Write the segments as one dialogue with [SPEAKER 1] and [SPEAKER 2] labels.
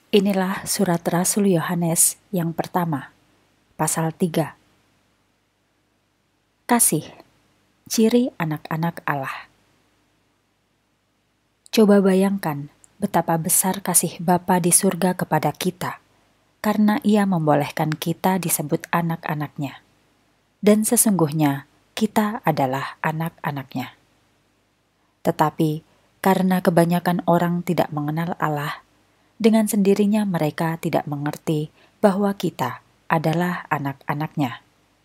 [SPEAKER 1] Inilah surat Rasul Yohanes yang pertama, pasal 3. Kasih, ciri anak-anak Allah. Coba bayangkan betapa besar kasih Bapa di surga kepada kita, karena Ia membolehkan kita disebut anak-anaknya. Dan sesungguhnya kita adalah anak-anaknya. Tetapi karena kebanyakan orang tidak mengenal Allah, dengan sendirinya mereka tidak mengerti bahwa kita adalah anak-anaknya.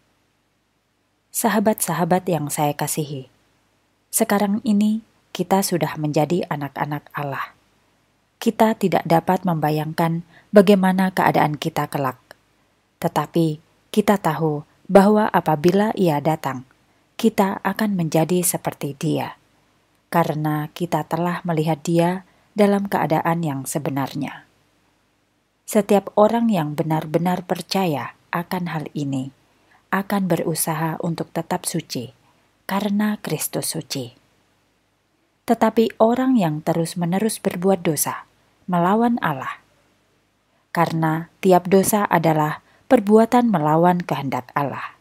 [SPEAKER 1] Sahabat-sahabat yang saya kasihi, sekarang ini kita sudah menjadi anak-anak Allah. Kita tidak dapat membayangkan bagaimana keadaan kita kelak. Tetapi kita tahu bahwa apabila Ia datang, kita akan menjadi seperti Dia, karena kita telah melihat Dia dalam keadaan yang sebenarnya. Setiap orang yang benar-benar percaya akan hal ini akan berusaha untuk tetap suci, karena Kristus suci. Tetapi orang yang terus-menerus berbuat dosa melawan Allah, karena tiap dosa adalah perbuatan melawan kehendak Allah.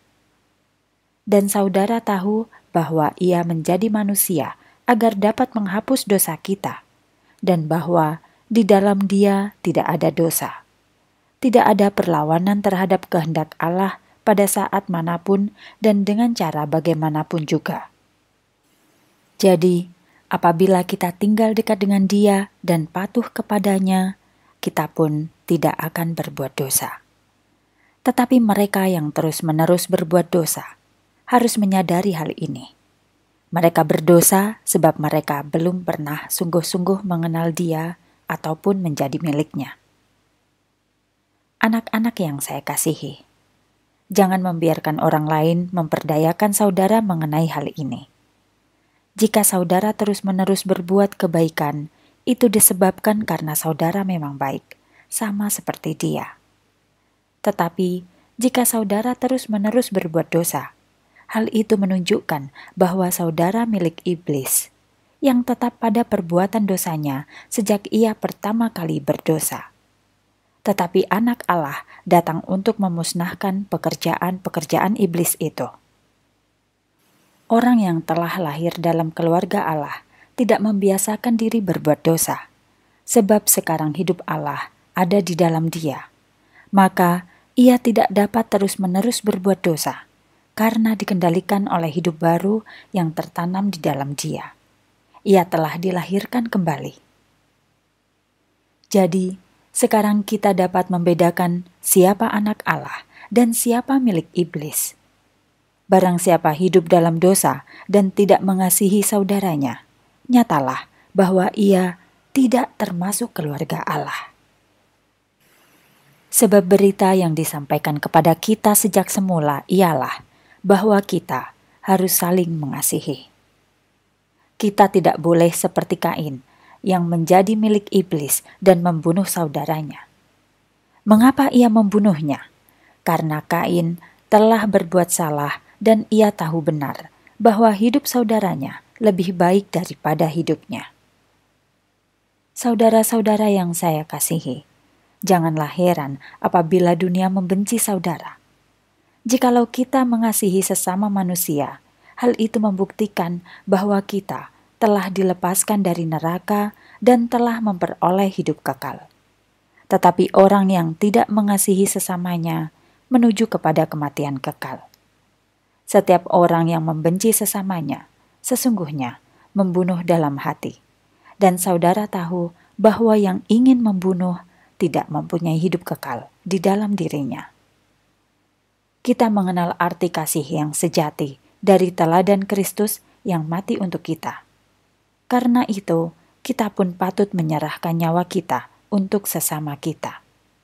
[SPEAKER 1] Dan saudara tahu bahwa Ia menjadi manusia agar dapat menghapus dosa kita, dan bahwa di dalam Dia tidak ada dosa. Tidak ada perlawanan terhadap kehendak Allah pada saat manapun dan dengan cara bagaimanapun juga. Jadi, apabila kita tinggal dekat dengan Dia dan patuh kepadanya, kita pun tidak akan berbuat dosa. Tetapi mereka yang terus-menerus berbuat dosa harus menyadari hal ini. Mereka berdosa sebab mereka belum pernah sungguh-sungguh mengenal Dia ataupun menjadi miliknya. Anak-anak yang saya kasihi, jangan membiarkan orang lain memperdayakan saudara mengenai hal ini. Jika saudara terus-menerus berbuat kebaikan, itu disebabkan karena saudara memang baik, sama seperti Dia. Tetapi, jika saudara terus-menerus berbuat dosa, hal itu menunjukkan bahwa saudara milik iblis, yang tetap pada perbuatan dosanya sejak ia pertama kali berdosa. Tetapi anak Allah datang untuk memusnahkan pekerjaan-pekerjaan iblis itu. Orang yang telah lahir dalam keluarga Allah tidak membiasakan diri berbuat dosa, sebab sekarang hidup Allah ada di dalam dia. Maka ia tidak dapat terus-menerus berbuat dosa, karena dikendalikan oleh hidup baru yang tertanam di dalam dia. Ia telah dilahirkan kembali. Jadi, sekarang kita dapat membedakan siapa anak Allah dan siapa milik iblis. Barang siapa hidup dalam dosa dan tidak mengasihi saudaranya, nyatalah bahwa ia tidak termasuk keluarga Allah. Sebab berita yang disampaikan kepada kita sejak semula ialah bahwa kita harus saling mengasihi. Kita tidak boleh seperti Kain yang menjadi milik iblis dan membunuh saudaranya. Mengapa ia membunuhnya? Karena Kain telah berbuat salah dan ia tahu benar bahwa hidup saudaranya lebih baik daripada hidupnya. Saudara-saudara yang saya kasihi, janganlah heran apabila dunia membenci saudara. Jikalau kita mengasihi sesama manusia, hal itu membuktikan bahwa kita telah dilepaskan dari neraka dan telah memperoleh hidup kekal. Tetapi orang yang tidak mengasihi sesamanya menuju kepada kematian kekal. Setiap orang yang membenci sesamanya sesungguhnya membunuh dalam hati. Dan saudara tahu bahwa yang ingin membunuh tidak mempunyai hidup kekal di dalam dirinya. Kita mengenal arti kasih yang sejati dari teladan Kristus yang mati untuk kita. Karena itu, kita pun patut menyerahkan nyawa kita untuk sesama kita.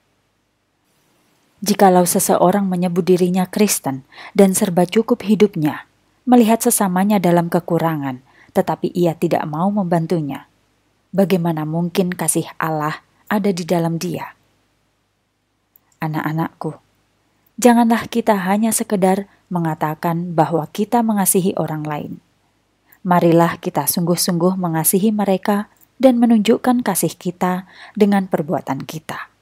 [SPEAKER 1] Jikalau seseorang menyebut dirinya Kristen dan serba cukup hidupnya, melihat sesamanya dalam kekurangan, tetapi ia tidak mau membantunya, bagaimana mungkin kasih Allah ada di dalam dia? Anak-anakku, janganlah kita hanya sekedar mengatakan bahwa kita mengasihi orang lain. Marilah kita sungguh-sungguh mengasihi mereka dan menunjukkan kasih kita dengan perbuatan kita.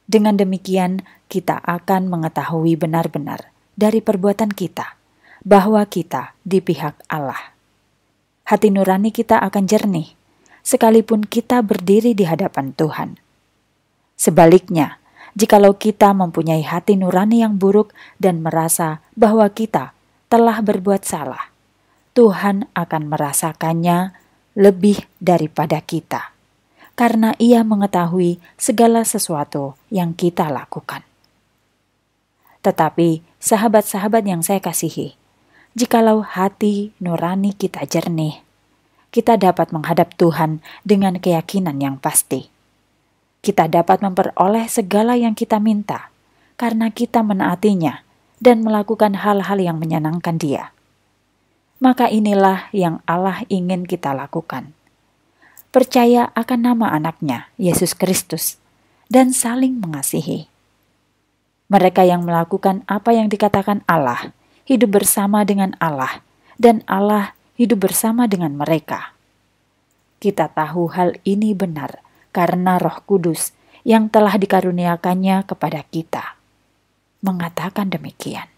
[SPEAKER 1] Dengan demikian, kita akan mengetahui benar-benar dari perbuatan kita bahwa kita di pihak Allah. Hati nurani kita akan jernih, sekalipun kita berdiri di hadapan Tuhan. Sebaliknya, jikalau kita mempunyai hati nurani yang buruk dan merasa bahwa kita telah berbuat salah, Tuhan akan merasakannya lebih daripada kita, karena Ia mengetahui segala sesuatu yang kita lakukan. Tetapi, sahabat-sahabat yang saya kasihi, jikalau hati nurani kita jernih, kita dapat menghadap Tuhan dengan keyakinan yang pasti. Kita dapat memperoleh segala yang kita minta, karena kita menaatinya dan melakukan hal-hal yang menyenangkan Dia. Maka inilah yang Allah ingin kita lakukan. Percaya akan nama anaknya, Yesus Kristus, dan saling mengasihi. Mereka yang melakukan apa yang dikatakan Allah, hidup bersama dengan Allah, dan Allah hidup bersama dengan mereka. Kita tahu hal ini benar karena Roh Kudus yang telah dikaruniakannya kepada kita mengatakan demikian.